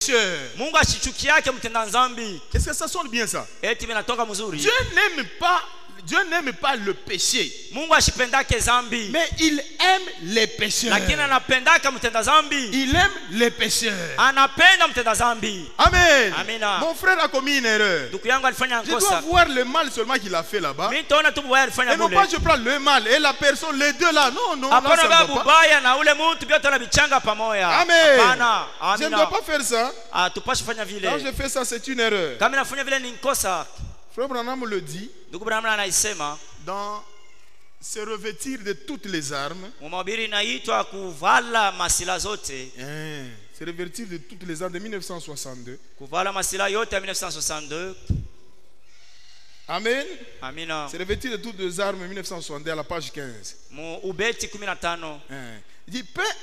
Mungu ashichukiake mtenda dhambi. Est-ce que ça sonne bien ça? Eti vinatoka mzuri. Dieu n'aime pas le péché. Mungu ashipendake dhambi. Mais il aime les pécheurs. Lakini anapendaka mtenda dhambi. Il aime les pécheurs. Anapenda mtenda dhambi. Amen. Amina. Mon frère a commis une erreur. Ndugu yangu alifanya Je dois kosa. voir le mal seulement qu'il a fait là-bas. Mimi nitaona tu baya alifanya Et non bule. pas je prends le mal et la personne, les deux là. Non, non, là, Hapana ça ne babu va pas. baya na ule mtu pia tunabichanga pamoja. Amen. Hapana. Je ne Amina. dois pas faire ça. Tupashi fanya vile. Quand je fais ça, c'est une erreur. Kama nafanya vile ni kosa. Frère Branham le dit. Ndugu Branham anaisema Dans se revêtir de toutes les armes. Mhubiri inaitwa kuvala masila zote. Se revêtir de toutes les armes de 1962. Kuvala masila yote ya 1962. Amen. Amina. Se revêtir de toutes les armes 1962 à la page 15. Ubeti 15. Il dit peu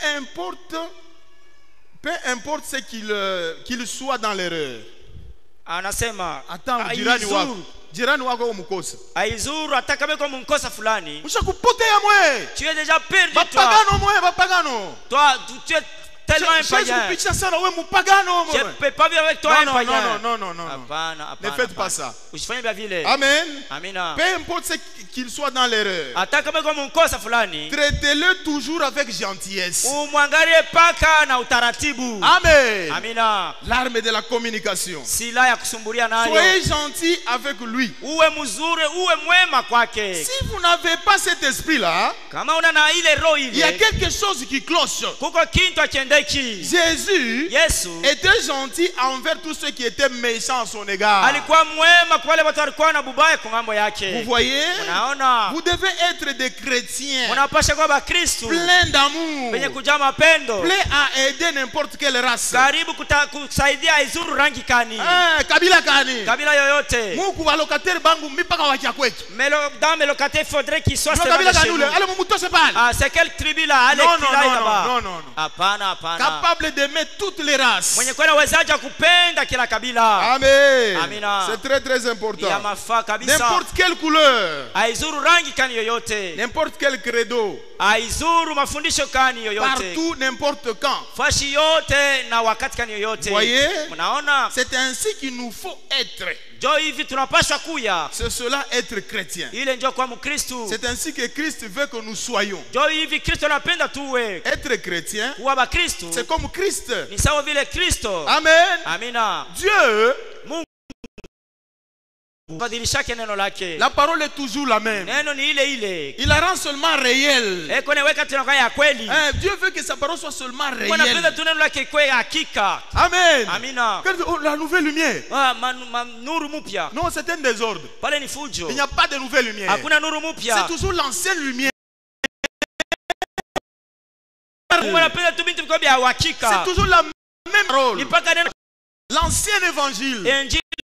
importe ce qu'il soit dans l'erreur. Anasema attends, jirani wako umukosa. Aizuru atakame kwa mkosa fulani. Ushakupotea mwe. Tu es déjà perdu toi. Bapagano. Toi tu es tellement un païen. Je ne peux pas vivre avec toi un païen. Non. Ne faites pas ça. Amen. Amina. Peu importe ce qu'il soit dans l'erreur. Atakame kwa mkosa fulani. Traitez-le toujours avec gentillesse. Umwangalie paka na utaratibu. Amen. Amina. L'arme de la communication. Sila ya kusumbulia nayo. Soyez gentil avec lui. Uwe mzuri, uwe mwema kwake. Si vous n'avez pas cet esprit là, kama una na ile roho ile, il y a quelque chose qui cloche. Kuko kintu akiendeki. Jésus était gentil envers tous ceux qui étaient méchants à son égard. Alikuwa mwema kwa wale watu walikuwa na bubaya kwa ngambo yake. Vous voyez? Unaona? Vous devez être des chrétiens. Unapaswa kuwa Bakristo. Plein d'amour. Wenye kujaa mapendo. Prêt à aider n'importe quelle race. Karibu kusaidia izuru rangi kani. Kabila kani. Kabila yoyote. Mungu wa locataire bangu mipaka wa kia kwetu. Dans mes locataires faudrait qu'il soit kabila kani ule. Ale mumutoshe pale. C'est quelle tribu là? Ale kila non. Hapana. Capable d'aimer toutes les races. Mwenye kwa uwezaji kupenda kila kabila. Amen. Amina. C'est très très important. Ya mafaa kabisa. N'importe quelle couleur. Aizuru rangi kani yoyote. N'importe quel credo. Aizuru mafundisho kani yoyote. Partout, n'importe quand. Fashi yote na wakati kani yoyote. Voyez? Mnaona? C'est ainsi qu'il nous faut être. Jo hivi tunapaswa kuya. C'est cela être chrétien. Ile ndio kwa Mkristo. C'est ainsi que Christ veut que nous soyons. Jo hivi Kristo anapenda tuwe. Être chrétien. Kuwa Bakristo. C'est comme Christ. Ni sawa vile Kristo. Amen. Amina. Dieu. Mungu. La parole est toujours la même. Il la rend seulement réelle. Dieu veut que sa parole soit seulement réelle. Amen. La nouvelle lumière. Non, c'est un désordre. Il n'y a pas de nouvelle lumière. C'est toujours l'ancienne lumière. C'est toujours la même parole. L'ancien évangile.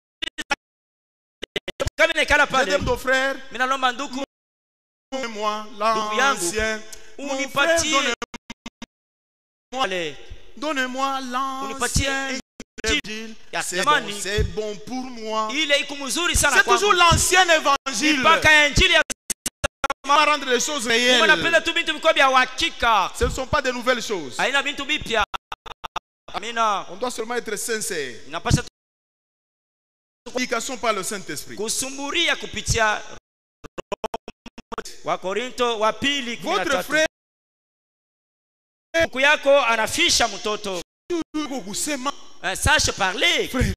Je t'aime ton frère. Donne-moi l'ancien. Donne-moi l'ancien. C'est bon pour moi. C'est toujours l'ancien évangile. Rendre les choses réelles. Ce ne sont pas de nouvelles choses. On doit seulement être sincère. Communication par le Saint-Esprit. Votre frère sache parler. Frère,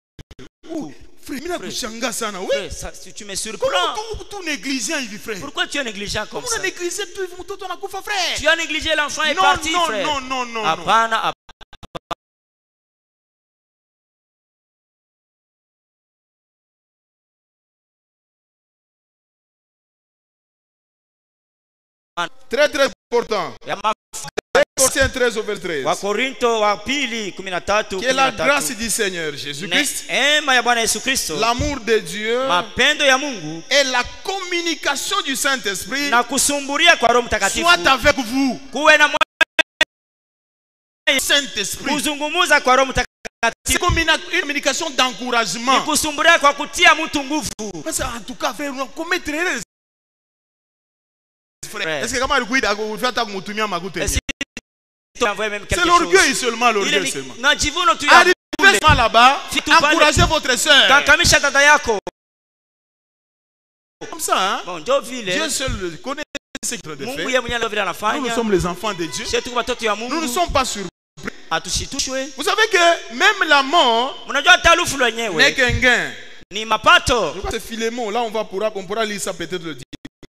tu me surprends. Pourquoi tu es négligent comme ça? Tu as négligé l'enfant est parti, frère. Non. Apana. Très très important. Colossiens 13 au verset 13. Que la grâce du Seigneur Jésus-Christ, l'amour de Dieu et la communication du Saint-Esprit soit avec vous. Saint-Esprit. C'est comme une communication d'encouragement. En tout cas, frère, commettre erreur. Est-ce que c'est l'orgueil seulement, l'orgueil seulement. Faites là-bas, encouragez votre soeur. Comme ça, hein? Bon, Dieu seul connaît ce qu'il est fait. Nous sommes les enfants de Dieu. Nous ne sommes pas surpris. Vous savez que même la mort n'est qu'un gain. C'est Philémon. Là, on pourra lire ça peut-être le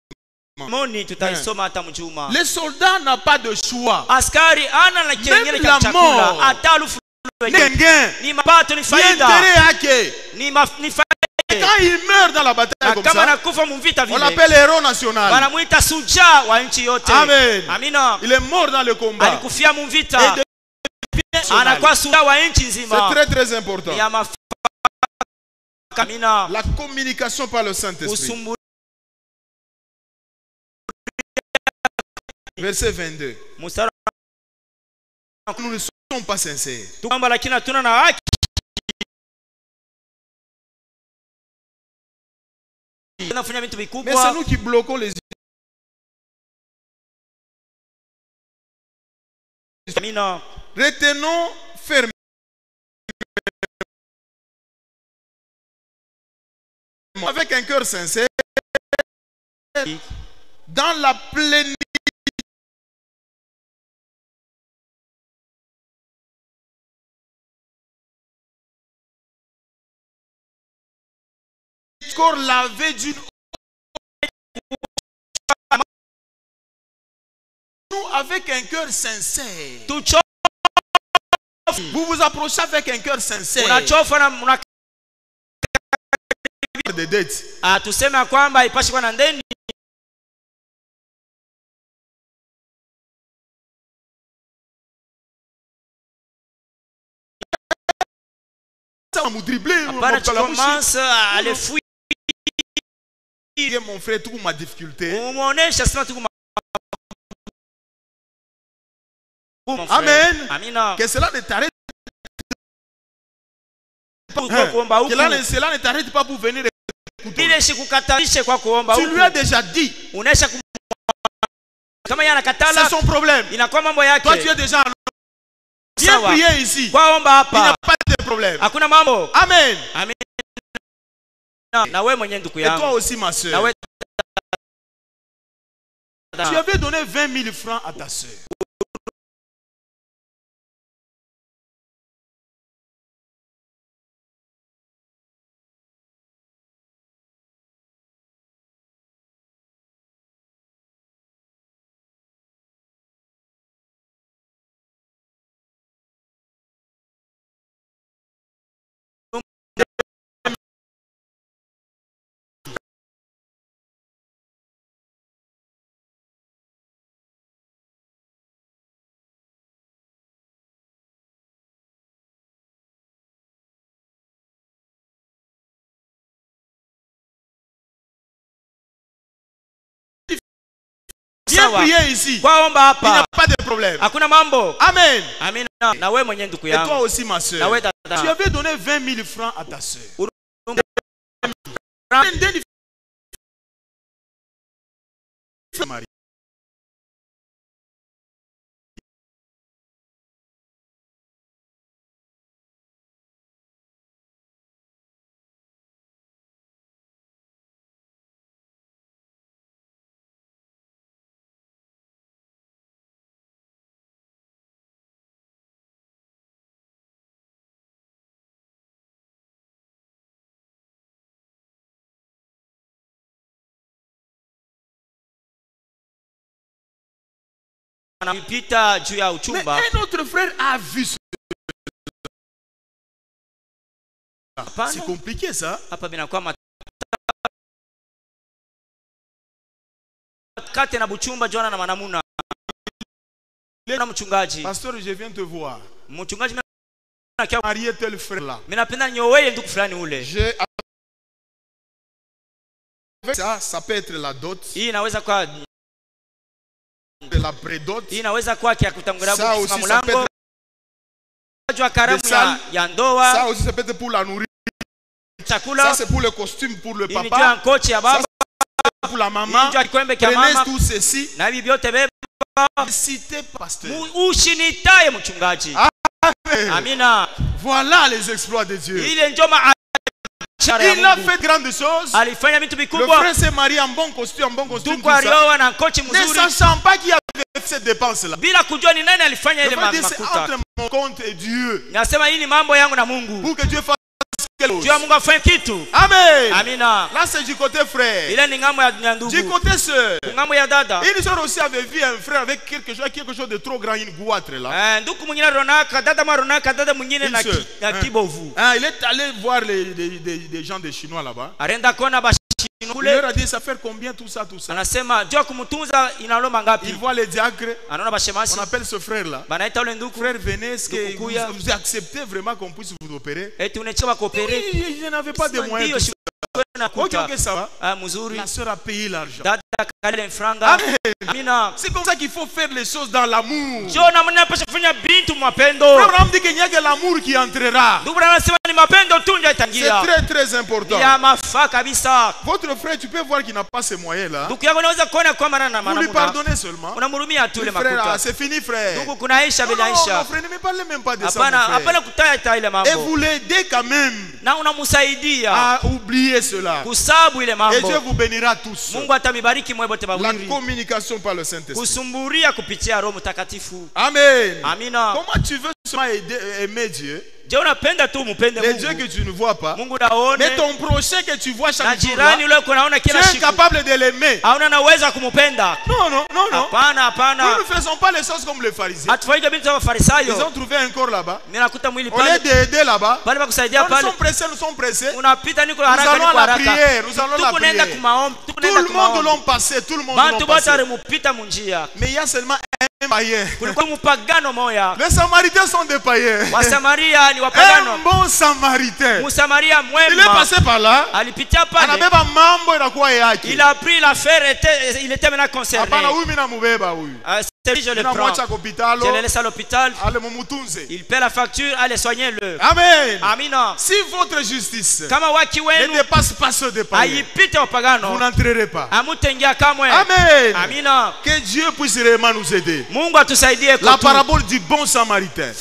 dimanche. Les soldats n'ont pas de choix. Même la mort n'est qu'un gain. Il y a intérêt à quand il meurt dans la bataille comme ça, on l'appelle héros national. Amen. Il est mort dans le combat. C'est très très important. La communication par le Saint-Esprit. Verset 22. Nous ne sommes pas sincères. Mais c'est nous qui bloquons les yeux. Retenons fermement avec un cœur sincère dans la plénitude corps lavé d'une avec un cœur sincère. Vous vous approchez avec un cœur sincère. Des dettes. Ça va me dribbler. Commence à les fouiller. Mon frère, tout ma difficulté. Amen. Que cela ne t'arrête pas. Cela ne t'arrête pas pour venir écouter. Tu lui as déjà dit. C'est son problème. Toi, tu es déjà en viens prier ici. Il n'y a pas de problème. Amen. Et toi aussi, ma soeur. Tu avais donné 20 000 francs à ta soeur. Viens prier ici. Il n'y a pas de problème. Amen. Et toi aussi, ma soeur. Tu avais donné 20 000 francs à ta soeur. Marie. Mais un autre frère a vu ce. C'est compliqué ça. Pasteur, je viens te voir. Marié tel frère là. Ça peut être la dot. La prédote. Ça aussi ça peut être ça aussi ça peut être pour la nourriture. Ça c'est pour le costume pour le papa. Ça c'est pour la maman. Prenez tout ceci. Citez pasteur. Amen. Voilà les exploits de Dieu. Il a fait de grandes choses. Le frère s'est marié en bon costume, ne sachant pas qu'il y avait cette dépense-là. Le frère dit c'est entre mon compte et Dieu. Pour que Dieu fasse quelque chose. Amen. Là c'est du côté frère. Du côté sœur. Ils ont aussi vu un frère avec quelque chose de trop grand, une goitre là. Il est allé voir des gens des Chinois là-bas. Il leur a dit ça fait combien tout ça. Il voit les diacres. On appelle ce frère là. Frère, venez, est-ce que vous acceptez vraiment qu'on puisse vous opérer? Oui, je n'avais pas de moyens. Ok, ça va. La soeur a payé l'argent. C'est comme ça qu'il faut faire les choses dans l'amour. Frère Abraham dit qu'il n'y a que l'amour qui entrera. C'est très très important. Votre frère, tu peux voir qu'il n'a pas ces moyens là. Vous lui pardonnez seulement. Frère, c'est fini frère. Non, frère, ne me parlez même pas de ça, mon frère. Et vous l'aidez quand même à oublier cela. Et Dieu vous bénira tous. La communication par le Saint-Esprit. Amen. Comment tu veux seulement aimer Dieu? Les dieux que tu ne vois pas, mais ton prochain que tu vois chaque jour là, tu es capable de l'aimer. Non. Nous ne faisons pas les choses comme les pharisiens. Ils ont trouvé un corps là-bas. On les d'aider là-bas. Nous sommes pressés. Nous allons à la prière. Tout le monde l'ont passé. Mais il y a seulement un païen. Les Samaritains sont des païens. Un bon Samaritain. Il est passé par là. Il a pris l'affaire, il était maintenant concerné. Je le prends. Je le laisse à l'hôpital. Il paie la facture, allez soignez-le. Amen. Amina. Si votre justice ne dépasse pas ceux des païens, vous n'entrerez pas. Amen. Amina. Que Dieu puisse vraiment nous aider. La parabole du bon Samaritain.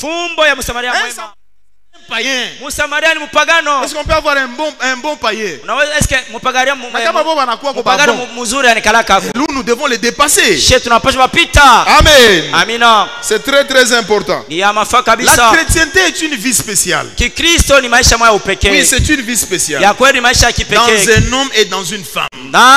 Païen. Est-ce qu'on peut avoir un bon païen? Nous devons les dépasser. Amen. C'est très très important. La chrétienté est une vie spéciale. Oui, c'est une vie spéciale. Dans un homme et dans une femme.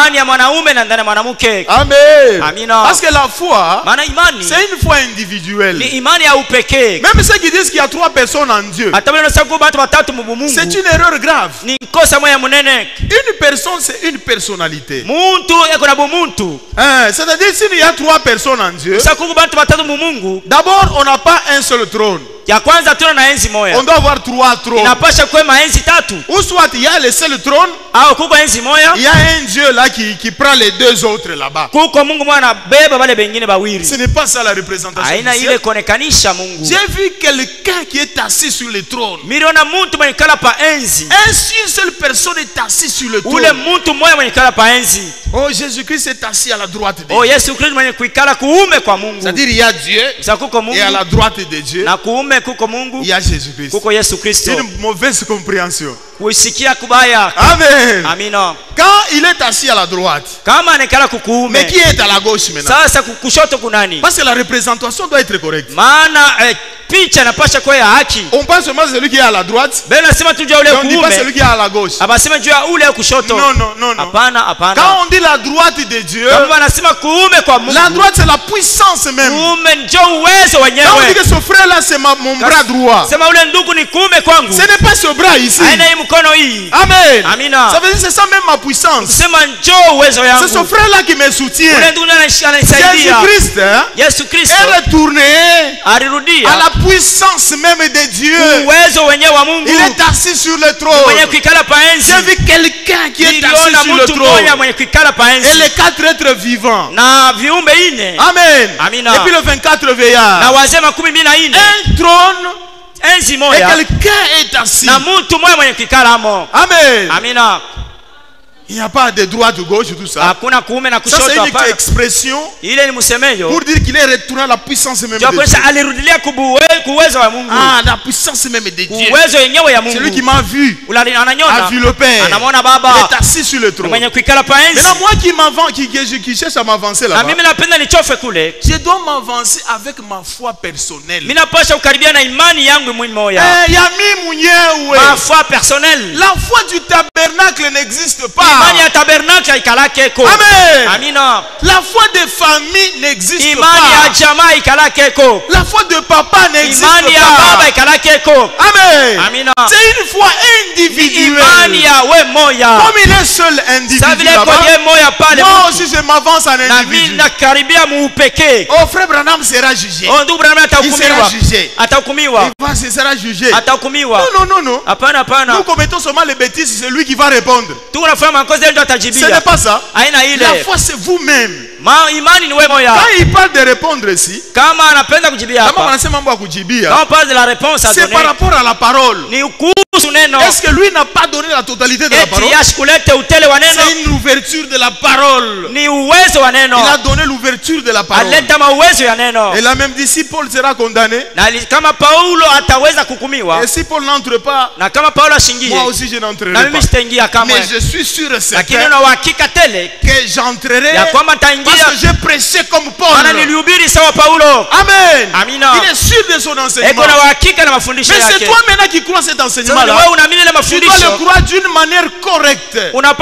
Amen. Parce que la foi, c'est une foi individuelle. Même ceux qui disent qu'il y a 3 personnes en Dieu, c'est une erreur grave. Une personne, c'est une personnalité. C'est-à-dire, s'il y a 3 personnes en Dieu, d'abord, on n'a pas un seul trône. On doit avoir 3 trônes. Ou soit il y a le seul trône, il y a un Dieu là qui prend les 2 autres là-bas. Ce n'est pas ça la représentation du ciel. J'ai vu quelqu'un qui est assis sur le trône. Une seule personne est assise sur le trône. Oh, Jésus-Christ est assis à la droite de Dieu. C'est-à-dire il y a Dieu et à la droite de Dieu il y a Jésus-Christ. Une mauvaise compréhension. Amen. Quand il est assis à la droite, mais qui est à la gauche maintenant? Parce que la représentation doit être correcte. On pense seulement celui qui est à la droite. On ne dit pas celui qui est à la gauche. Non. Quand on dit la droite de Dieu, la droite c'est la puissance même. Quand on dit que ce frère là c'est mon bras droit, ce n'est pas ce bras ici. Amen. Ça veut dire c'est ça même ma puissance. C'est ce frère là qui me soutient. Jésus-Christ est retourné à la puissance même de Dieu. Il est assis sur le trône. J'ai vu quelqu'un qui est assis sur le trône. Et les 4 êtres vivants. Amen. Et puis le 24 veillards. Un trône. Et quelqu'un est assis. Amen. Il n'y a pas de droite ou gauche, tout ça. Hakuna kuume na kushoto. Ça c'est une expression pour dire qu'il est retourné à la puissance même de Dieu. Ah, la puissance même de Dieu. Celui qui m'a vu a vu le Père. Il est assis sur le trône. Maintenant moi qui cherche à m'avancer là-bas, je dois m'avancer avec ma foi personnelle. Ma foi personnelle. La foi du tabernacle n'existe pas. Amen. Amina. La foi des familles n'existe pas. La foi de papa n'existe pas. Amen. Amina. C'est une foi individuelle. Comme il est seul individu là-bas, moi aussi je m'avance en individu. Oh, frère Branham sera jugé. Il sera jugé. Il sera jugé. Non. Nous commettons seulement les bêtises, c'est lui qui va répondre. Ce n'est pas ça. La foi c'est vous-même. Quand il parle de répondre ici, quand on parle de la réponse, c'est par rapport à la parole. Est-ce que lui n'a pas donné la totalité de la parole? C'est une ouverture de la parole. Il a donné l'ouverture de la parole. Et là même dit si Paul sera condamné, et si Paul n'entre pas, moi aussi je n'entrerai pas. Mais je suis sûr et certain que j'entrerai parce que j'ai prêché comme Paul. Amen. Il est sûr de son enseignement. Mais c'est toi maintenant qui crois cet enseignement là. Tu dois le croire d'une manière correcte.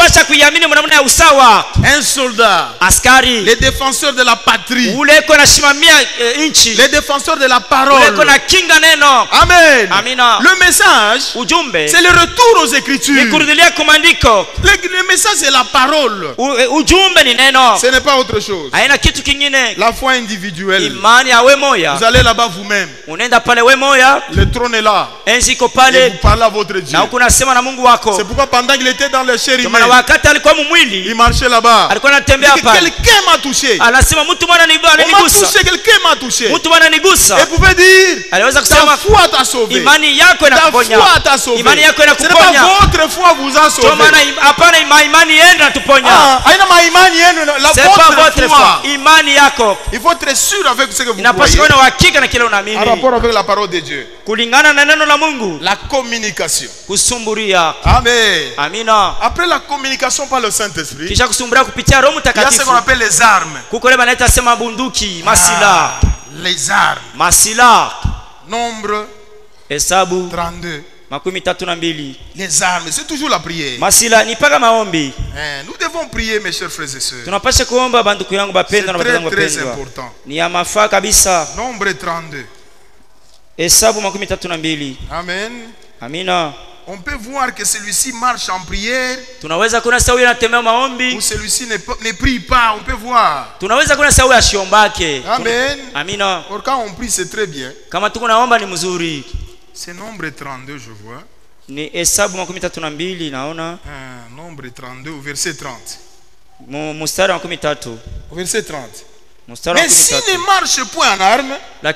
Un soldat, les défenseurs de la patrie, les défenseurs de la parole. Amen. Le message, c'est le retour aux Écritures. Le message, c'est la parole. Ce n'est pas autre chose. La foi individuelle. Vous allez là-bas vous-même. Le trône est là. Et vous parlez à votre Dieu. C'est pourquoi pendant qu'il était dans le chérubin, il marchait là-bas. Quelqu'un m'a touché. On m'a touché, quelqu'un m'a touché. Et vous pouvez dire, ta foi t'a sauvé. Ta foi t'a sauvé. Ce n'est pas votre foi vous a sauvé. C'est pas votre foi. Il faut être sûr avec ce que vous croyez. En rapport avec la parole de Dieu. La communication. Amen. Après la communication par le Saint-Esprit, il y a ce qu'on appelle les armes. Les armes. Nombre 32. Les armes, c'est toujours la prière. Nous devons prier, mes chers frères et sœurs. C'est très important. Nombre 32. Amen. Amina. On peut voir que celui-ci marche en prière ou celui-ci ne prie pas. On peut voir. Amen. Amina. Or quand on prie, c'est très bien. C'est nombre 32, je vois. Nombre 32, verset 30. Verset 30. Mais s'il ne marche point en armes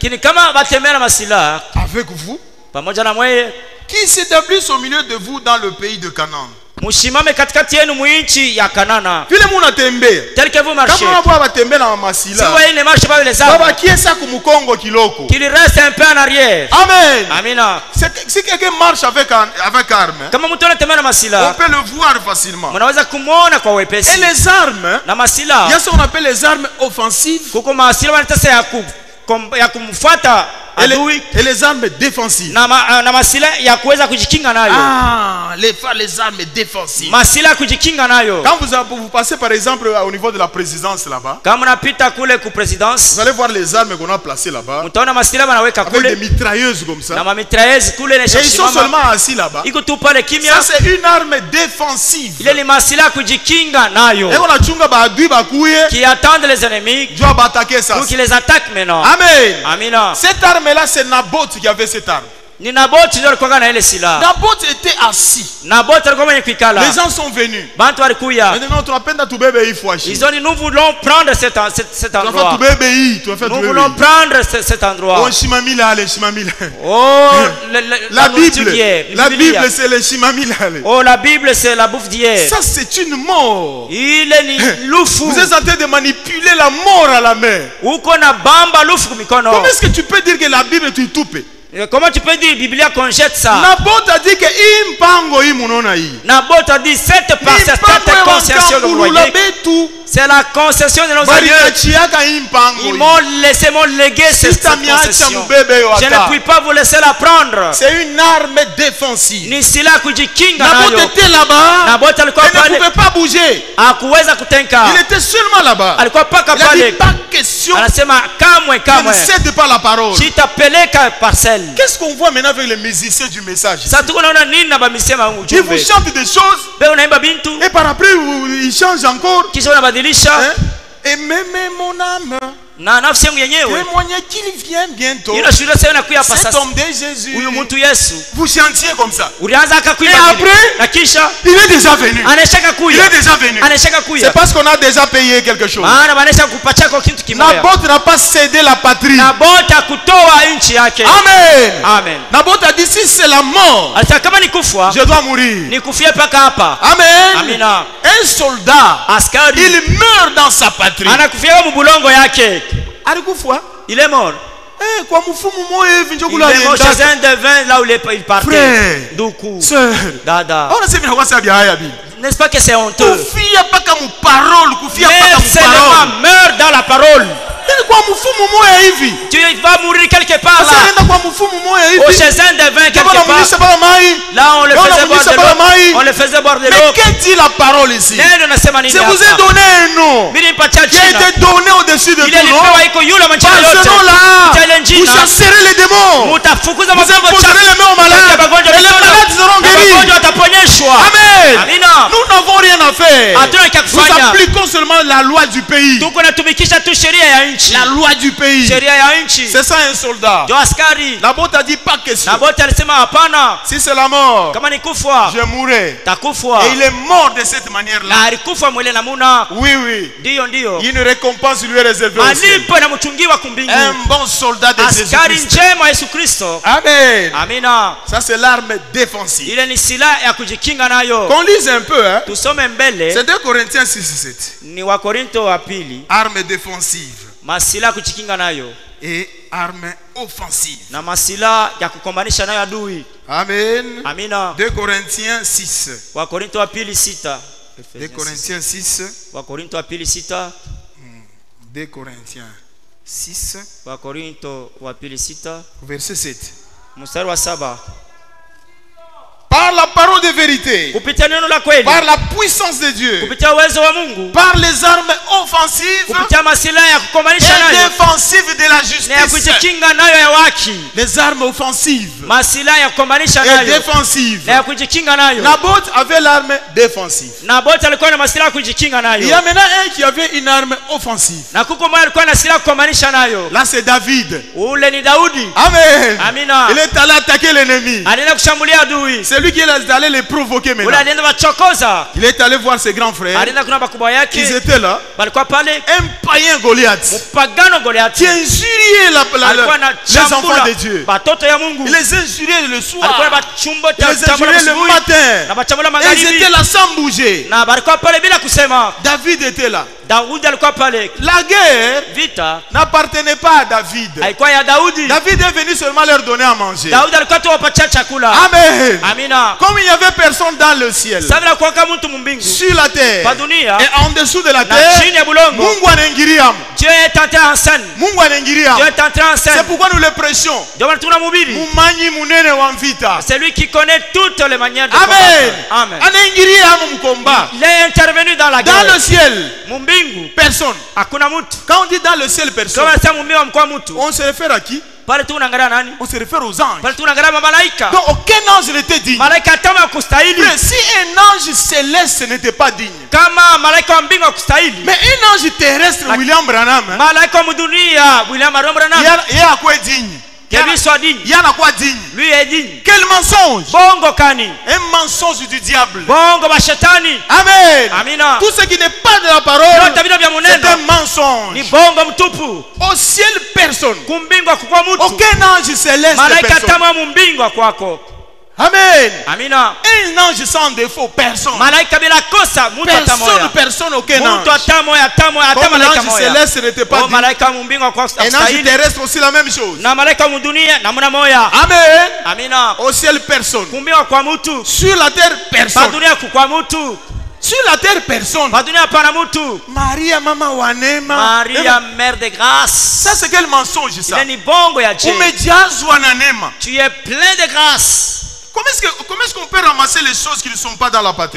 avec vous, qui s'établissent au milieu de vous dans le pays de Canaan. Mushimame katikati yenu muinchi ya Kanana. Vile munatembea. Tel que vous marchez. Kama wao watembea na masila. Si wao ne marche pas les arbres. Baba kiesa kumukongo kiloko. Qu'il reste un peu en arrière. Amen. Amina. Si quelqu'un marche avec armes. Kama mtu anatembea na masila. On peut le voir facilement. Mnaweza kumuona kwa wepesi. Et les armes na masila. Il y a ce qu'on appelle les armes offensives. Kuko masila wanataka ya kumfuata. Et les armes défensives. Les armes défensives. Quand vous passez par exemple au niveau de la présidence là-bas, vous allez voir les armes qu'on a placées là-bas avec des mitrailleuses comme ça. Et ils sont seulement assis là-bas. Ça c'est une arme défensive. Et on a qui attendent les ennemis pour qu'ils les attaquent maintenant. Amen. Cette arme là, c'est Naboth qui avait cette arme. Naboth était assis. Les gens sont venus. Maintenant, ils ont dit, nous voulons prendre cet endroit. Nous voulons prendre cet endroit. Oh, la Bible c'est le shimamila. Oh, la Bible c'est la bouffe d'hier. Ça c'est une mort. Vous êtes en train de manipuler la mort à la main. Comment est-ce que tu peux dire que la Bible est tout? Comment tu peux dire Biblia qu'on jette ça? Naboth a dit que Naboth a dit cette concession de voyez. C'est la concession de nos aïeux. Ils m'ont laissé mon léguer cette concession. Je ne puis pas vous laisser la prendre. C'est une arme défensive. Naboth était là-bas. Il ne pouvait pas bouger. Il était seulement là-bas. Il a dit pas question. Je ne cède pas la parole. Qu'est-ce qu'on voit maintenant avec les musiciens du message? Ils vous chantent des choses et par après ils changent encore. Hein? Et même mon âme témoignez qu'il vient bientôt. Cet homme de Jésus. Vous chantiez comme ça. Et après, il est déjà venu. Il est déjà venu. C'est parce qu'on a déjà payé quelque chose. Naboth n'a pas cédé la patrie. Amen. Amen. Naboth a dit si c'est la mort, je dois mourir. Amen. Un soldat, il meurt dans sa patrie. Il est mort. Il est mort chez un devin là où il partait. Frère, sœur, dada. N'est-ce pas que c'est honteux? Mais seulement meurt dans la parole. Tu vas mourir quelque part là. Ou chez un devin quelque part. Là on le faisait boire de l'eau. On le faisait boire de l'eau. Mais qu'est-ce dit la parole ici? Je vous ai donné un nom qui a été donné au-dessus de tout nom. Par ce nom-là, vous chasserez les démons. Vous imposerez les mains aux malades. Et les malades seront guéris. Amen. Nous n'avons rien à faire. Nous appliquons seulement la loi du pays. La loi du pays. C'est ça un soldat. Naboth a dit pas question. Si c'est la mort, je mourrai. Et il est mort de cette manière-là. Oui, oui. Une récompense lui est réservée au ciel. Un bon soldat de Jésus-Christ. Amen. Ça c'est l'arme défensive. Qu'on lise un peu. Hein? C'est 2 Corinthiens 6:7. Arme défensive. Masila kujikinga nayo et arme offensive. Na masila ya kukombanisha nayo adui. Amen. Amina. 2 Corinthiens 6. Wa Korinto wa pili 6. 2 Corinthiens 6. Wa Korinto wa pili 6. 2 Corinthiens 6. Wa Korinto wa pili 6. Verset 7. Mstari wa 7. Par la parole de vérité, par la puissance de Dieu, par les armes offensives et défensives de la justice. Les armes offensives et défensives. Naboth avait l'arme défensive. Il y a maintenant un qui avait une arme offensive. Là c'est David. Amen. Il est allé attaquer l'ennemi. C'est lui qui est allé les provoquer maintenant. Il est allé voir ses grands frères. Ils étaient là. Un païen Goliath qui injuriait les enfants de Dieu. Il les injuriait le soir. Il les injuriait le matin. Et ils étaient là sans bouger. David était là. La guerre n'appartenait pas à David. David est venu seulement leur donner à manger. Amen. Comme il n'y avait personne dans le ciel, sur la terre et en dessous de la terre, Dieu est entré en scène. C'est pourquoi nous le prêchons. C'est lui qui connaît toutes les manières de Amen. combattre. Il est intervenu dans la guerre. Dans le ciel, personne. Quand on dit dans le ciel, personne, on se réfère à qui? On se réfère aux anges. Donc aucun ange n'était digne. Mais si un ange céleste n'était pas digne, mais un ange terrestre, William Branham, il y a quoi digne? Que lui soit digne. Yana quoi digne? Lui est digne. Quel mensonge? Bongo kani. Un mensonge du diable. Bongo bashetani. Amen. Amina. Tout ce qui n'est pas de la parole, c'est un mensonge. Ni bongo mtupu. Au ciel, personne. Kumbingwa kwa mtu. Aucun ange céleste. Malaika tama mumbingwa kwako. Amen. Amina. Un ange sans défaut, personne. Malaika bila kosa, mtu atamoya. Personne, aucun ange. Mtu atamoya, comme l'ange céleste n'était pas dit. Malaika mumbingwa kwa un ange terrestre aussi la même chose. Na malaika mudunia namna moya. Amen. Amina. Au ciel, personne. Kumbingwa kwa mtu. Sur la terre, personne. Padunia kwa mtu. Sur la terre, personne. Padunia para mtu. Maria, mama wanema. Maria, mère de grâce. Ça c'est quel mensonge ça? Ni bongo ya je. Umejazwa na neema. Tu es plein de grâce. Comment est-ce qu'on peut ramasser les choses qui ne sont pas dans la patrie?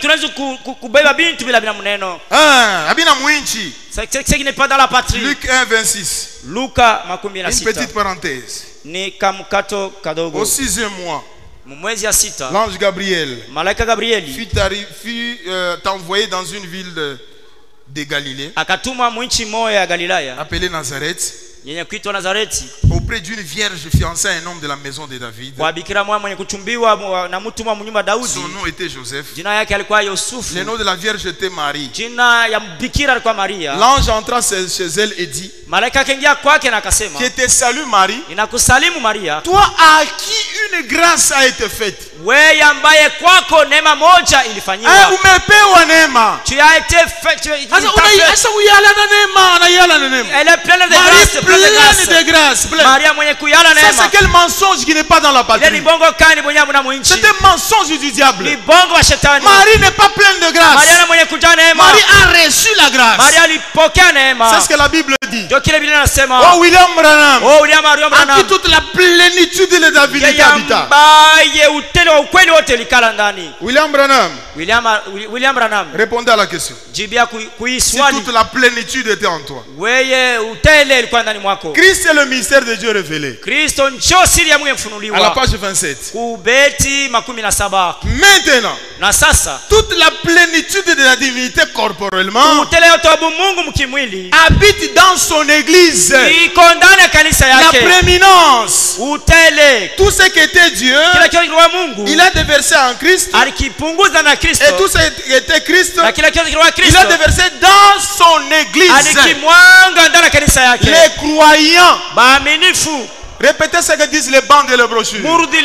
Ce qui n'est pas dans la patrie. Luc 1, 26. Une petite parenthèse. Au 6e mois, l'ange Gabriel fut envoyé dans une ville de Galilée appelée Nazareth, auprès d'une vierge fiancée à un homme de la maison de David. Son nom était Joseph. Le nom de la vierge était Marie. L'ange entra chez elle et dit: Je te salue Marie, toi à qui une grâce a été faite. Umepewa neema. Elle est pleine de grâce. De grâce. Ça c'est quel mensonge qui n'est pas dans la patrie? C'est un mensonge du diable. Marie n'est pas pleine de grâce. Marie a reçu la grâce. C'est ce que la Bible dit. Oh William Branham, en qui toute la plénitude de la divinité habita. William Branham, répondez à la question. Si toute la plénitude était en toi. Christ est le mystère de Dieu révélé. À la page 27. Maintenant, toute la plénitude de la divinité corporellement habite dans son église. La prééminence. Tout ce qui était Dieu, il a déversé en Christ. Et tout ce qui était Christ, il a déversé dans son église. Les croyants. Répétez ce que disent les bandes et les brochures.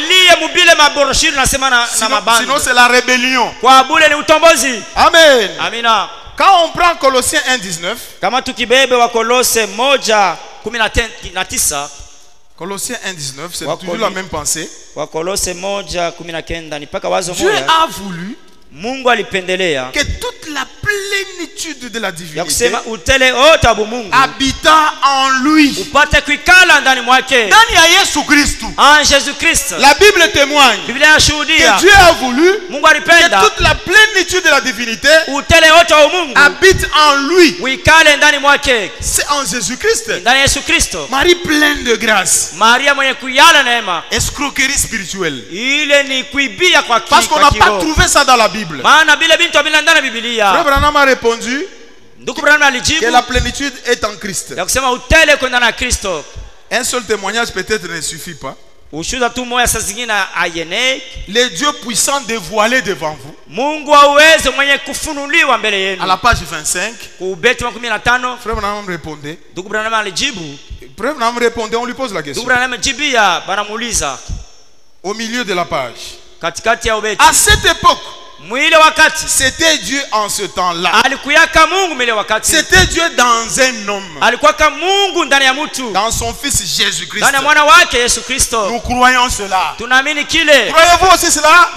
Sinon c'est la rébellion. Amen. Quand on prend Colossiens 1,19, Colossiens 1,19, c'est toujours la même pensée. Dieu a voulu que toute la plénitude de la divinité habita en lui. En Jésus-Christ. La Bible témoigne que Dieu a voulu que toute la plénitude de la divinité habite en lui. C'est en Jésus-Christ. Marie pleine de grâce. Escroquerie spirituelle. Parce qu'on n'a pas trouvé ça dans la Bible. Frère Branham a répondu que la plénitude est en Christ. Un seul témoignage peut-être ne suffit pas. Les dieux puissants dévoilés devant vous. À la page 25, Frère Branham répondait. Frère Branham répondait, on lui pose la question. Au milieu de la page. À cette époque, c'était Dieu en ce temps-là. C'était Dieu dans un homme. Dans son fils Jésus-Christ. Nous croyons cela. Croyez-vous aussi cela?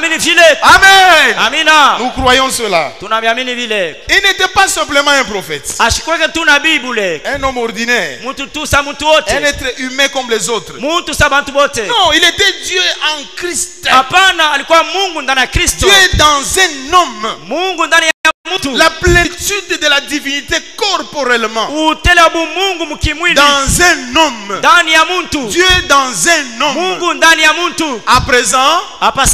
Amen. Nous croyons cela. Il n'était pas simplement un prophète. Un homme ordinaire. Un être humain comme les autres. Non, il était Dieu en Christ. Dieu est dans un homme. La plénitude de la divinité corporellement. Dans un homme. Dieu est dans un homme. À présent,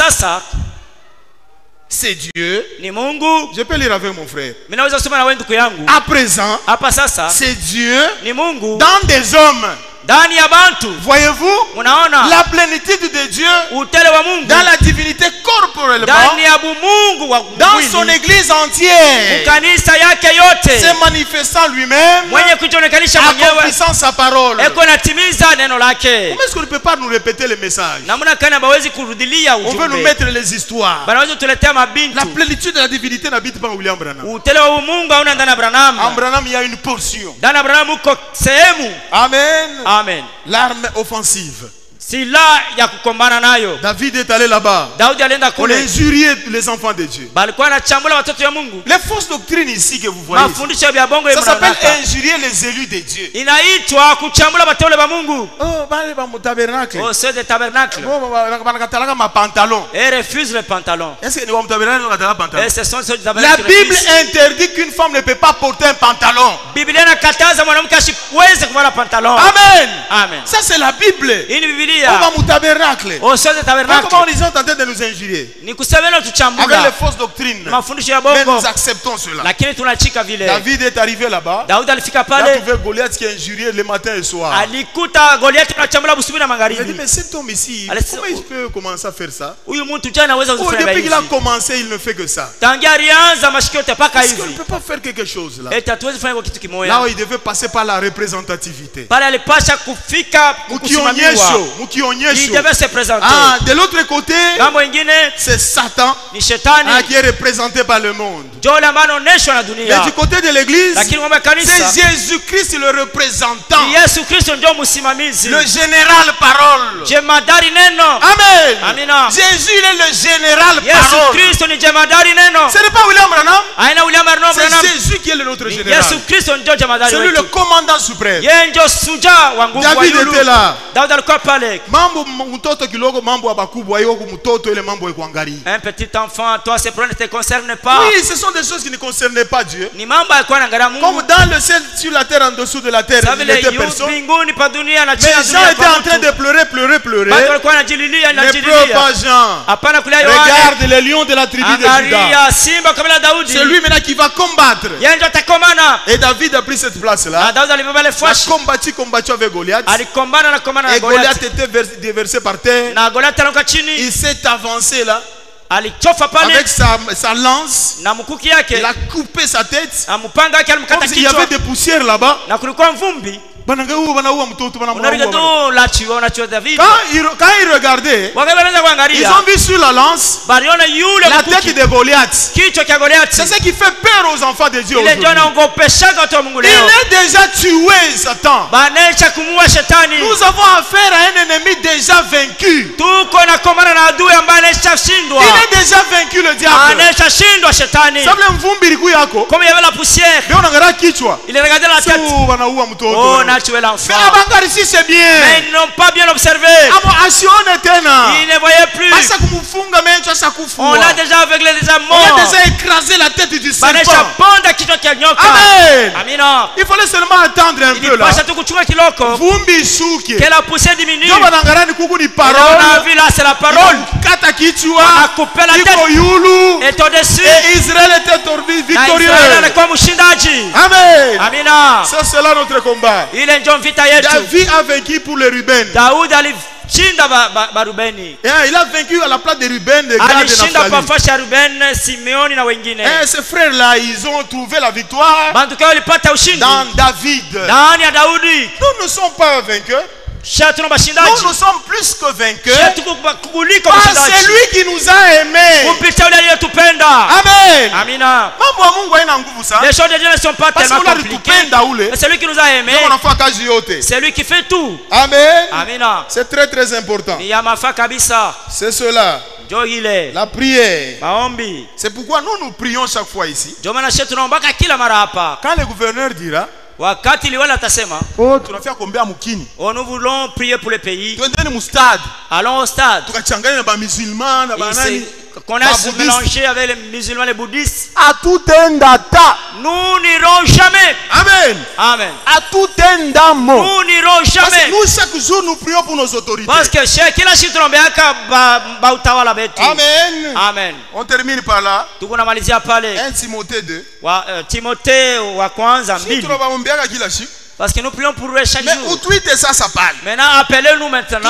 c'est Dieu. Je peux lire avec mon frère. À présent, c'est Dieu dans des hommes. Voyez-vous la plénitude de Dieu dans la divinité corporellement, dans son église entière, se manifestant lui-même, accomplissant sa parole. Comment est-ce qu'on ne peut pas nous répéter les messages? On veut nous mettre les histoires. La plénitude de la divinité n'habite pas en William Branham. En Branham, il y a une portion. Amen. Amen. L'arme offensive. Si là il y a kukombana nayo. David est allé là-bas. Daudi alienda kule. On a injurié les enfants de Dieu. Balikuwa anachambula watoto ya Mungu. Les fausses doctrines ici que vous voyez. Mafundisho ya bongo ça s'appelle injurier les élus de Dieu. Inaitwa kuchambula bateule ba Mungu. Oh, bale ba mu tabernacle. Oh, c'est des tabernacles. Bon, banakatalaka ma pantalon. Et refuse le pantalon. Est-ce que ni wa mu tabernacle banakatalaka pantalon? Et ce sont ceux du tabernacle. La Bible interdit qu'une femme ne peut pas porter un pantalon. Biblia inakataza mwanamke asiweze kuvaa pantalon. Amen. Amen. Ça c'est la Bible. Hii ni Biblia. On va mu tabernacle. Oh, c'est des tabernacles. Comment ils sont tentés de nous injurier? Ni kusemena tuchambula. Avec les fausses doctrines. Mafundisho ya bongo. Mais nous acceptons cela. Lakini tunachika vile. David est arrivé là-bas. Daudi alifika pale. Il a trouvé Goliath qui est injurié le matin et le soir. Alikuta Goliath anachambula busubuhi na magharibi. Il a dit mais cet homme ici, comment il peut commencer à faire ça? Huyu mtu jana anaweza kufanya hivi. Depuis qu'il a commencé, il ne fait que ça. Tangia alianza mashikio tapaka hivi. Est-ce qu'on ne peut pas faire quelque chose là? Eti hatuwezi fanya kitu kimoja. Là où il devait passer par la représentativité. Pale alipasha kufika kusimamiwa. Il devait se présenter. Ah, de l'autre côté, c'est Satan qui est représenté par le monde. Mais du côté de l'église, c'est Jésus-Christ le représentant. Le général parole. Amen. Jésus il est le général parole. Ce n'est pas William Branham. C'est Jésus qui est notre général. C'est lui le commandant suprême. David était là. Un petit enfant, toi, ces problèmes ne te concernent pas. Oui, ce sont des choses qui ne concernaient pas Dieu. Comme dans le ciel, sur la terre, en dessous de la terre, il n'était personne. Mais Jean était en train de pleurer. Ne pleure pas, Jean. Regarde les lions de la tribu de Juda. C'est lui maintenant qui va combattre. Et David a pris cette place-là. Il a combattu avec Goliath. Et Goliath était déversé par terre. Il s'est avancé là. Avec sa lance, il a coupé sa tête. Comme s'il y avait des poussières là-bas. Quand ils regardaient, ils ont vu sur la lance la tête de Goliath. C'est ce qui fait peur aux enfants de Dieu aujourd'hui. Il est déjà tué, Satan. Nous avons affaire à un ennemi déjà vaincu. Il est déjà vaincu, le diable. Comme il y avait la poussière, il regardait la tête. Oh, tuer l'enfant. Mais c'est bien. Mais ils n'ont pas bien observé. Ils ne voyaient plus. On l'a déjà aveuglé, déjà mort. On a déjà écrasé la tête du serpent. Amen. Il fallait seulement attendre un peu là. Que la poussière diminue. On a vu là, c'est la parole. On a coupé la tête. Et au-dessus. Et Israël était victorieux. Amen. Amen. Ça c'est là notre combat. David a vaincu pour les Ruben. Il a vaincu à la place de Ruben, de Gad et Naphtali. Ces frères là, ils ont trouvé la victoire dans David. Nous ne sommes pas vainqueurs. Nous sommes plus que vainqueurs. C'est lui qui nous a aimés. Amen. Les choses de Dieu ne sont pas tellement compliquées. C'est lui qui nous a aimés. C'est lui qui fait tout. Amen. C'est très très important. C'est cela. La prière. C'est pourquoi nous prions chaque fois ici. Quand le gouverneur dira, oh, tunafia kombea mukini. Oh, nous voulons prier pour le pays. Twendeni mu stade. Allons au stade. Tukachanganya na ba musulmans na ba nani. Qu'on a se mélangé avec les musulmans, les bouddhistes. À tout un data. Nous n'irons jamais. Amen. Amen. À tout un damo. Nous n'irons jamais. Parce que nous chaque jour nous prions pour nos autorités. Parce que chaque Amen. Amen. On termine par là. 1 Timothée 2. Timothée wa kwanza 2. Parce que nous prions pour eux chaque jour. Mais où tweet ça parle. Maintenant, appelez-nous maintenant.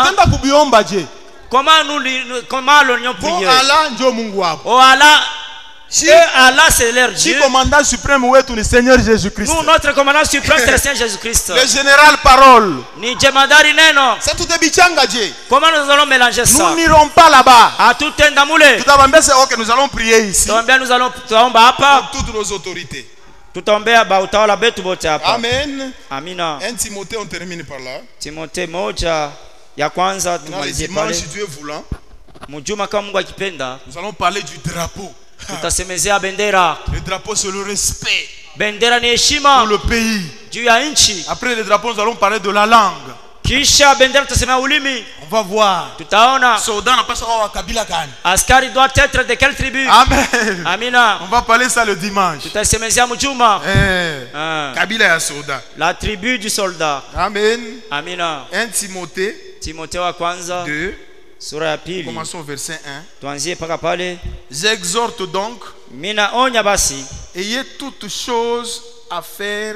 Comment l'oignon prier? Oh Allah. Si Allah c'est leur Dieu. Si commandant suprême où est le Seigneur Jésus-Christ. Nous notre commandant suprême c'est le Seigneur Jésus-Christ. Le général parole. Ni jemadari neno. C'est tout est bichanga Dieu. Comment nous allons mélanger ça? Nous n'irons pas là-bas. À tout endamule. Tout d'abord c'est OK, nous allons prier ici. Nous allons tuomba hapa. Toutes nos autorités. Tutombea ba utawala betu bote hapa. Amen. Amina. 1 Timothée on termine par là. Timothée moja ya kwanza tumalizie pale. Dieu voulant. Mujuma kama Mungu akipenda. Nous allons parler du drapeau. Tutasemezea bendera. Le drapeau c'est le respect. Bendera ni heshima pour le pays. Juu ya nchi. Après le drapeau nous allons parler de la langue. Kisha bendera tutasemea ulimi. On va voir. Tutaona. Soldat n'a pas savoir kabila gani. Askari doit être de quelle tribu? Amen. Amina. On va parler ça le dimanche. Tutasemezea mjuma. Kabila ya soldat. La tribu du soldat. Amen. Amina. 1 Timothée. Timothée wa kwanza. 2. Sura ya pili. Commençons au verset 1. Tuanzie paka pale. J'exhorte donc, mina onya basi, ayez toutes choses à faire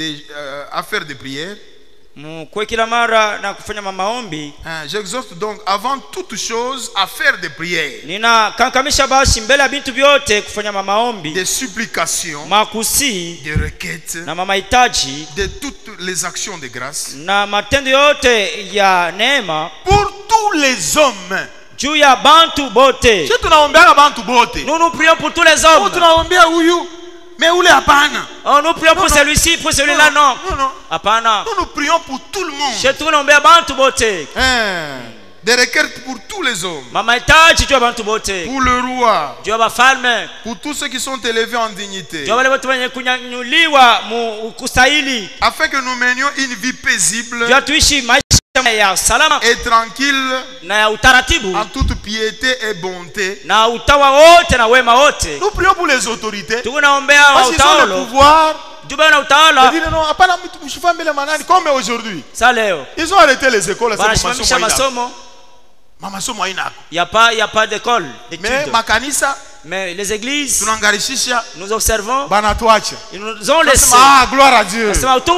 des prières. Kwa kila mara na kufanya maombi. J'exhorte donc avant toute chose à faire des prières. Nina kankamisha basi mbele ya bintu vyote kufanya maombi. Des supplications. Makusi. Des requêtes. Na mahitaji. De toutes les actions de grâce. Na matendo yote ya neema. Pour tous les hommes. Juu ya bantu bote. Si tunaombea bantu bote. Nous prions pour tous les hommes. Tunaombea huyu. Mais où est Apana? Oh, nous prions pour celui-ci, pour celui-là, non. Non. Apana. Nous prions pour tout le monde. Chez tout l'homme, bantu bote. Des requêtes pour tous les hommes. Mamahitaji juu ya bantu bote. Pour le roi. Juu ya bafalme. Pour tous ceux qui sont élevés en dignité. Juu ya wale wote wenye kunyanyuliwa kustahili. Afin que nous menions une vie paisible. Juu ya tuishi maisha ya salama et tranquille na ya utaratibu en toute piété et bonté. Na utawa wote na wema wote. Nous prions pour les autorités. Tunaombea utawala. Le pouvoir. Juba na utawala. Ils disent non, hapana mtu mshifambele manani comme aujourd'hui. Ça leo. Ils ont arrêté les écoles à cette masomo. Mama somo haina. Il y a pas d'école d'études. Mais makanisa. Mais les églises, nous observons, ils nous ont laissé. Gloire à Dieu.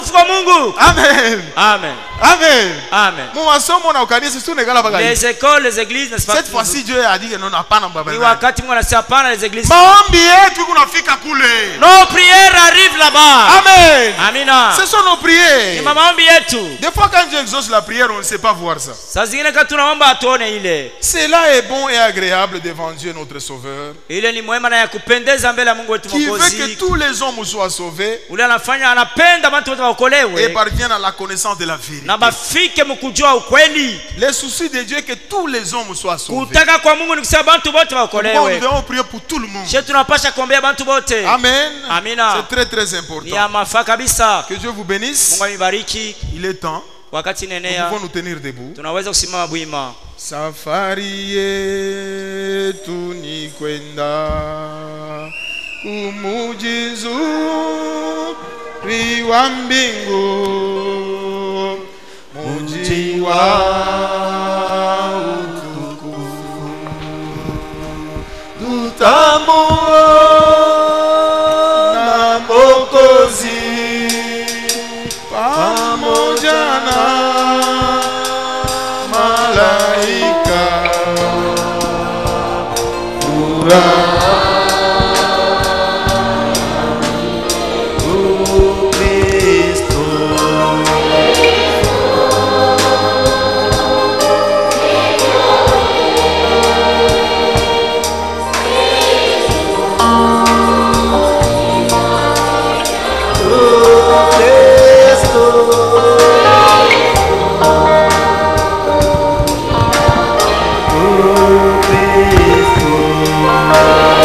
Amen. Amen. Amen. Amen. Les écoles, les églises, n'est-ce pas? Cette fois-ci, Dieu a dit que non, pas les églises. Nos prières arrivent là-bas. Amen. Amina. Ce sont nos prières. Des fois, quand Dieu exauce la prière, on ne sait pas voir ça. Cela est bon et agréable devant Dieu, notre Sauveur. Qui veut que tous les hommes soient sauvés et parviennent à la connaissance de la vérité. Les soucis de Dieu est que tous les hommes soient sauvés. Nous devons prier pour tout le monde. Amen. C'est très très important. Que Dieu vous bénisse. Il est temps. Nous pouvons nous tenir debout. Safari yetu ni kwenda kumuji zuri wa mbingu, muji wa utukufu, tutamuona Mwokozi pamoja na Cristo.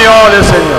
Prions le Seigneur.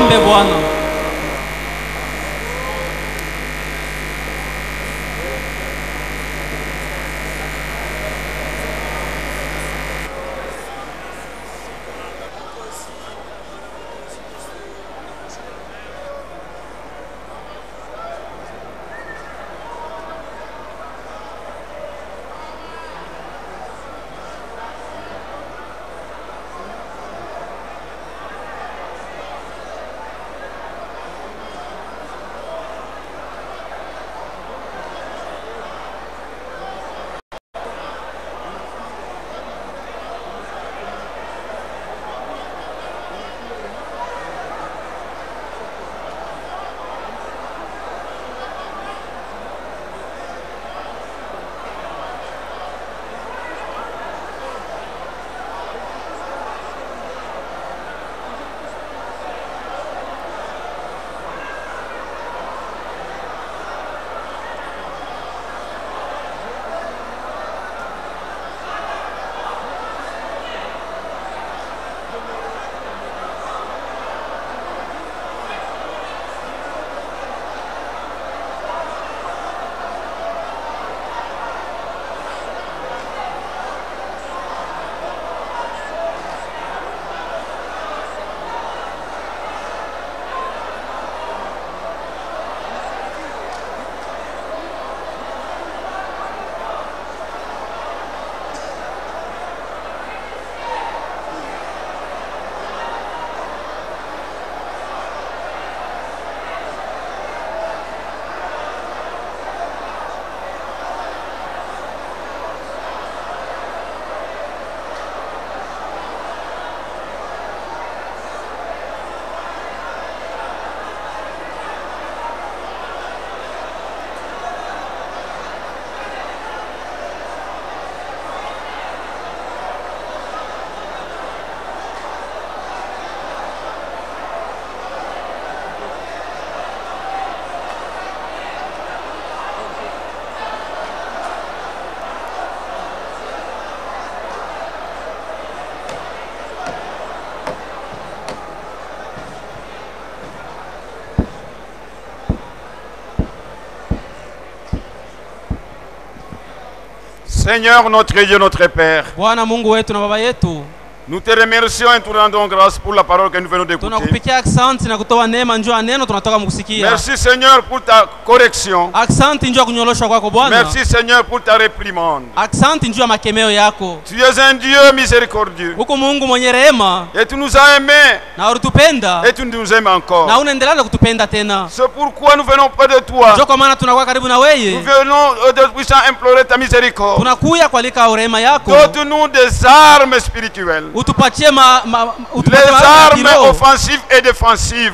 Seigneur, notre Dieu, notre Père, nous te remercions et nous te rendons grâce pour la parole que nous venons d'écouter. Merci Seigneur pour ta correction. Merci Seigneur pour ta réprimande. Tu es un Dieu miséricordieux. Et tu nous as aimés. Et tu nous aimes encore. C'est pourquoi nous venons près de toi. Nous venons de puissant implorer ta miséricorde. Donne-nous des armes spirituelles. Les armes offensives et défensives.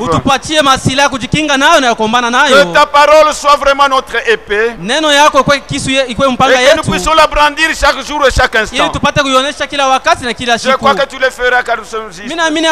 Que ta parole soit vraiment notre épée. Et que nous puissions la brandir chaque jour et chaque instant. Je crois que tu le feras car nous sommes ici.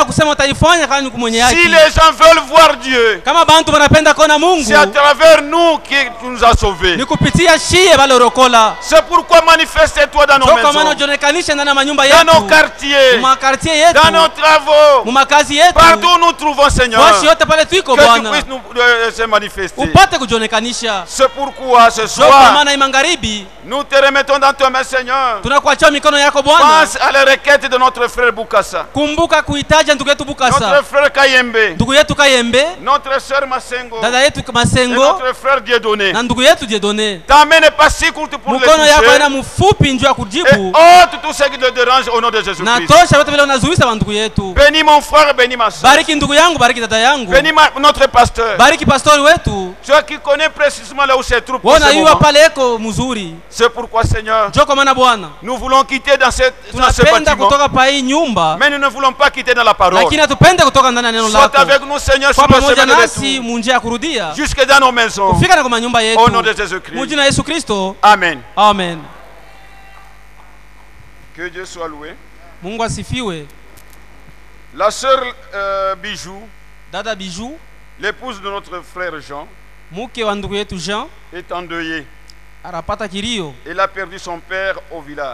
Si les gens veulent voir Dieu, c'est à travers nous que tu nous as sauvés. C'est pourquoi manifeste-toi dans nos maisons, dans nos quartiers, dans nos travaux, partout où nous trouvons, Seigneur, que tu puisses nous se manifester. C'est pourquoi ce soir, nous te remettons dans tes mains, Seigneur. Pense à la requête de notre frère Bukasa, notre frère Kayembe, notre soeur Masengo, et notre frère Dieudonné. Ta main n'est pas si courte pour les toucher. Et ôte tout ce qui te dérange au nom de Jésus-Christ. Bénis mon frère, bénis ma soeur. Bénis notre pasteur. Toi qui connais précisément là où se trouve. C'est pourquoi, Seigneur, nous voulons quitter dans ce bâtiment, mais nous ne voulons pas quitter dans la parole. Sois avec nous, Seigneur, sur le chemin de retour, jusque dans nos maisons, au nom de Jésus-Christ. Amen. Amen. Que Dieu soit loué. La sœur Bijou, Dada Bijou, l'épouse de notre frère Jean, est endeuillée. Elle a perdu son père au village.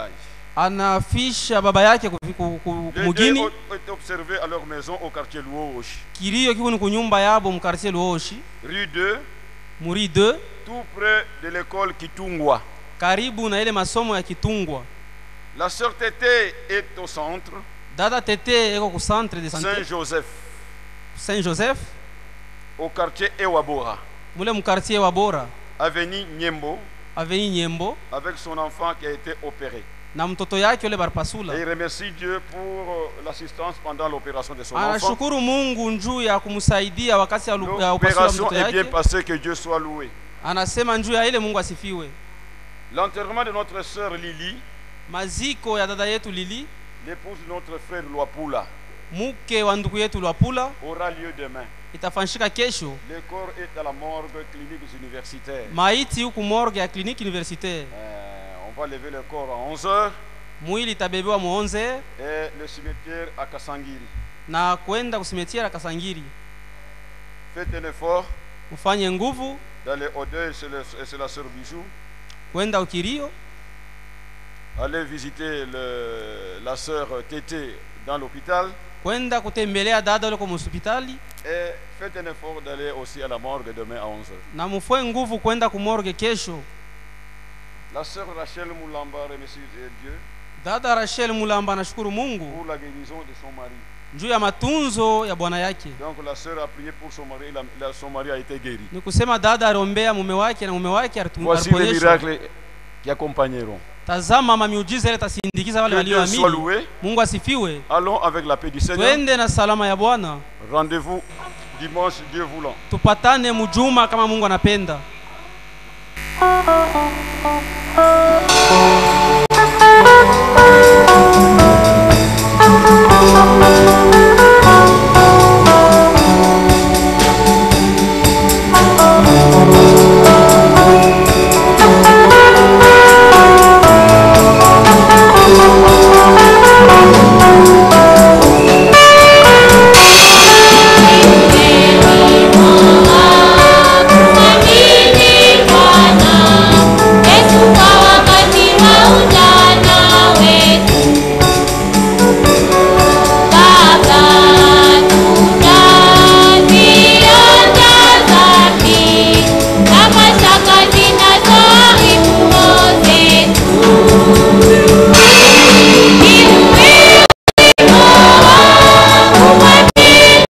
Anafisha baba yake kumugini. Est observé à leur maison au quartier Luoshi. Kilio kiko ni kunyumba yabo mu quartier Luoshi. Rue 2. Muri 2. Tout près de l'école Kitungwa. Karibu na ile masomo ya Kitungwa. La sœur Tété est au centre. Dada Tété eko ku centre de santé. Saint-Joseph. Saint-Joseph. Au quartier Ewabora. Mule mu quartier Ewabora. Avenue Nyembo. Avenue Nyembo. Avec son enfant qui a été opéré. Na mtoto yake yule barpasula. Et il remercie Dieu pour l'assistance pendant l'opération de son enfant. Anashukuru Mungu njuu ya kumsaidia wakati ya upasuaji wa mtoto yake. L'opération est bien passée, que Dieu soit loué. Anasema njuu ya ile Mungu asifiwe. L'enterrement de notre sœur Lily. Maziko ya dada yetu Lily. L'épouse de notre frère Luapula. Muke wa ndugu yetu Luapula. Aura lieu demain. Itafanyika kesho. Le corps est à la morgue clinique universitaire. Maiti huku morgue ya clinique universitaire. On va lever le corps à 11h. Mwili itabebewa mu 11h. Et le cimetière à Kasangiri. Na kwenda ku cimetière à Kasangiri. Faites un effort. Ufanye nguvu. D'aller au deuil, c'est la sœur Bijou. Kwenda ukirio. Allez visiter la sœur Tété dans l'hôpital. Kwenda kutembelea dada yule kwa hospitali. Et faites un effort d'aller aussi à la morgue demain à 11h. Na mufue nguvu kwenda ku morgue kesho. La sœur Rachel Moulamba remercie Dieu. Dada Rachel Moulamba anashukuru Mungu pour la guérison de son mari. Njuu ya matunzo ya bwana yake. Donc la sœur a prié pour son mari, son mari a été guéri. Ni kusema dada aliombea mume wake na mume wake aliponyeshwa. Voici les miracles qui accompagneront. Tazama mamiujiza ile tasindikiza wale walioamini. Mungu asifiwe. Allons avec la paix du Seigneur. Twende na salama ya Bwana. Rendez-vous dimanche Dieu voulant. Tupatane mjuma kama Mungu anapenda.